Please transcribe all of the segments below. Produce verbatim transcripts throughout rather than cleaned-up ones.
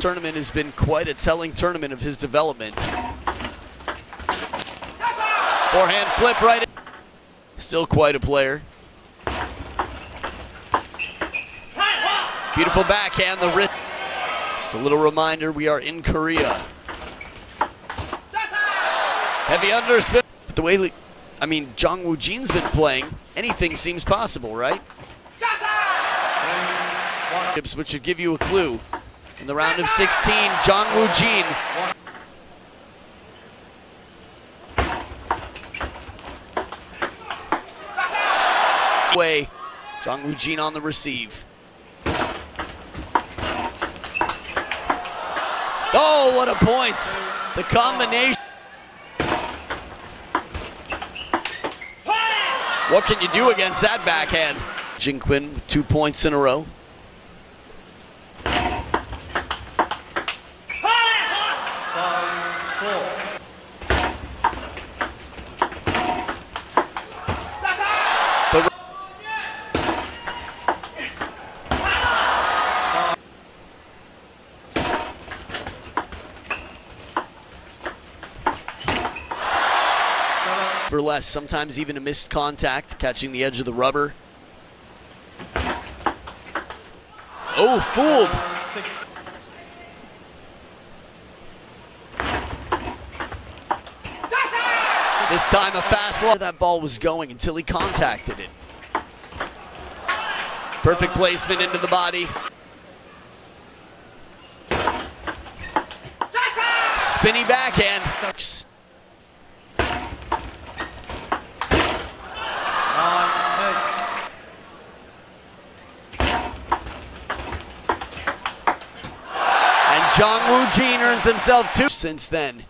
Tournament has been quite a telling tournament of his development. Forehand flip right in. Still quite a player. Beautiful backhand, the wrist. Just a little reminder, we are in Korea. Heavy underspin. But the way, I mean, Jang Woojin's been playing, anything seems possible, right? Which should give you a clue. In the round of sixteen, Jang Woojin. Way, Jang Woojin on the receive. Oh, what a point! The combination. What can you do against that backhand? Jingkun with two points in a row. For less, sometimes even a missed contact, catching the edge of the rubber. Oh, fooled. This time a fast low. That ball was going until he contacted it. Perfect placement into the body. Spinny backhand. Jang Woojin earns himself two since then.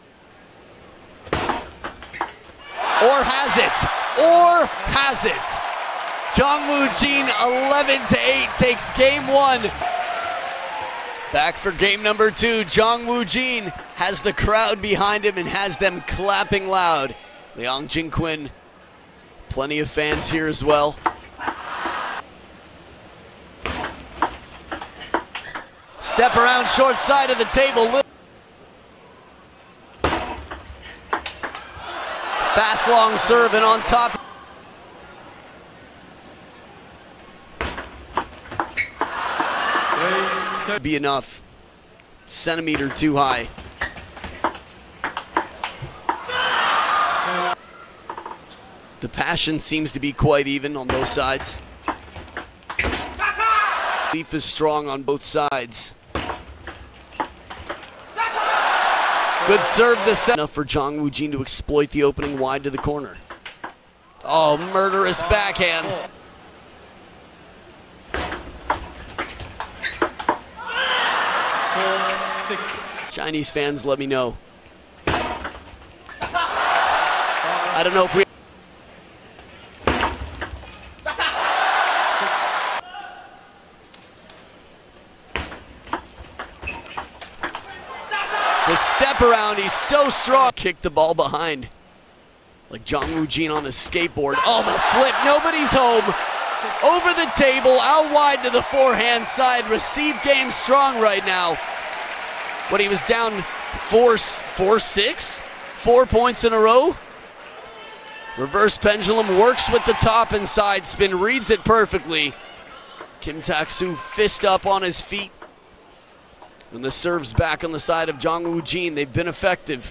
Or has it, or has it. Jang Woojin eleven to eight takes game one. Back for game number two. Jang Woojin has the crowd behind him and has them clapping loud. Liang Jingkun, plenty of fans here as well. Step around short side of the table. Fast long serve and on top. Be enough. Centimeter too high. The passion seems to be quite even on both sides. Belief is strong on both sides. Good serve this set. Enough for Jang Woojin to exploit the opening wide to the corner. Oh, murderous backhand. Chinese fans, let me know. I don't know if we... The step around, he's so strong. Kick the ball behind. Like Jang Woojin on a skateboard. Oh, the flip, nobody's home. Over the table, out wide to the forehand side. Receive game strong right now. What, he was down four, four, six? Four points in a row. Reverse pendulum, works with the top and side spin, reads it perfectly. Kim Tak-soo fist up on his feet. And the serve's back on the side of Jang Woojin. They've been effective.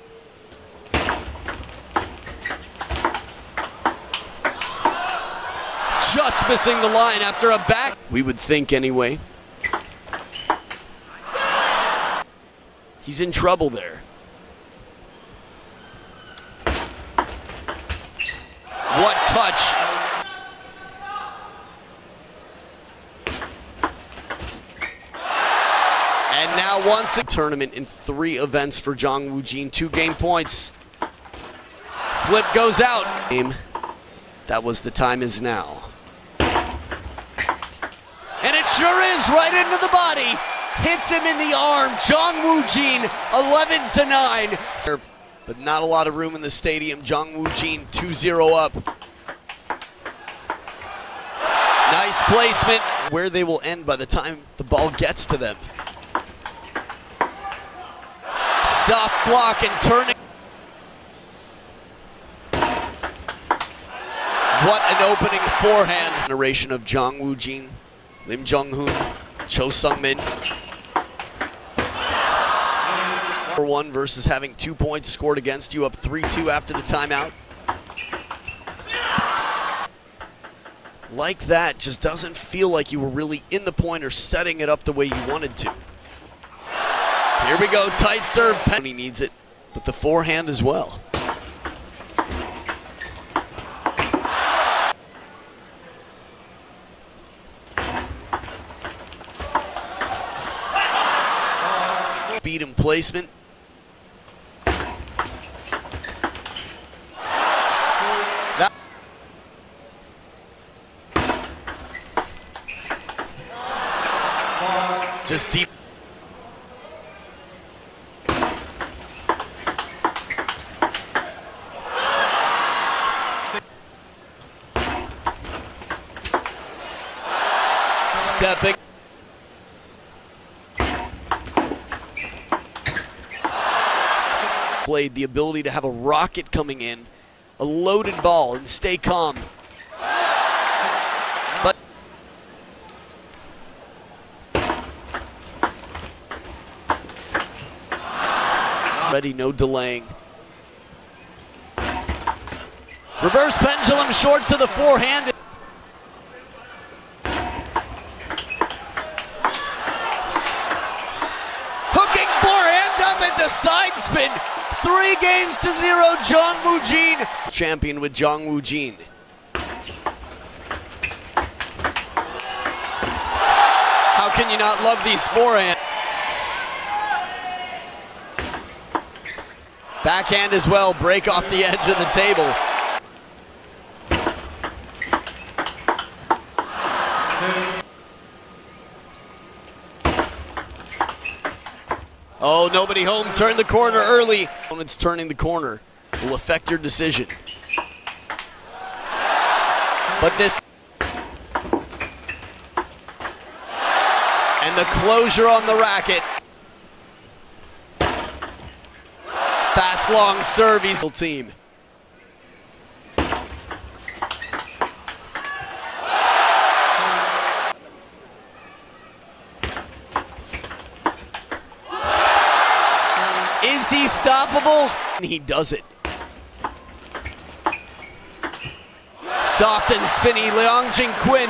Just missing the line after a back. We would think anyway. He's in trouble there. What touch. And now once a tournament in three events for Jang Woojin, two game points. Flip goes out. That was the time is now. And it sure is, right into the body. Hits him in the arm. Jang Woojin, eleven to nine. But not a lot of room in the stadium. Jang Woojin two zero up. Nice placement. Where they will end by the time the ball gets to them. Soft block and turning. What an opening forehand. Generation of Jang Woojin, Lim Jung-hoon, Cho Sung-min. One versus having two points scored against you, up three two after the timeout. Like that, just doesn't feel like you were really in the point or setting it up the way you wanted to. Here we go, tight serve. He needs it, but the forehand as well. Speed and placement. That just deep. Stepping. Played the ability to have a rocket coming in, a loaded ball, and stay calm. But ready, no delaying. Reverse pendulum short to the forehand. Hooking forehand does it, the side spin. Three games to zero, Jang Woojin. Champion with Jang Woojin. How can you not love these forehand? Backhand as well, break off the edge of the table. Oh, nobody home, turn the corner early. Opponent's turning the corner will affect your decision. But this, and the closure on the racket. Fast long serve, he's team. Is he stoppable? He does it. Soft and spinny, Liang Jingkun.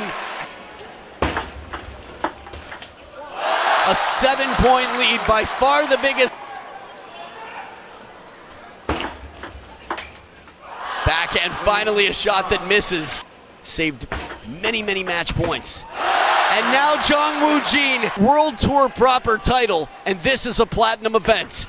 A seven-point lead, by far the biggest. Backhand, finally a shot that misses. Saved many, many match points. And now Jang Woojin, World Tour proper title, and this is a platinum event.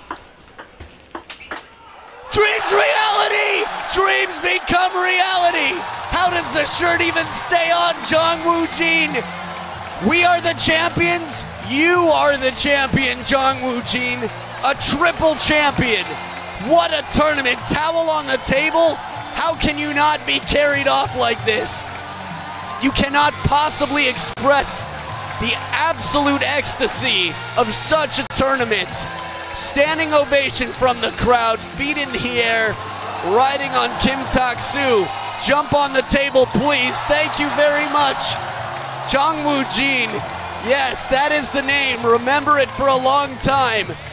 Dreams reality! Dreams become reality! How does the shirt even stay on, Jang Woojin? We are the champions. You are the champion, Jang Woojin. A triple champion. What a tournament. Towel on the table. How can you not be carried off like this? You cannot possibly express the absolute ecstasy of such a tournament. Standing ovation from the crowd, feet in the air, riding on Kim Tak-soo. Jump on the table, please. Thank you very much. Jang Woojin. Yes, that is the name. Remember it for a long time.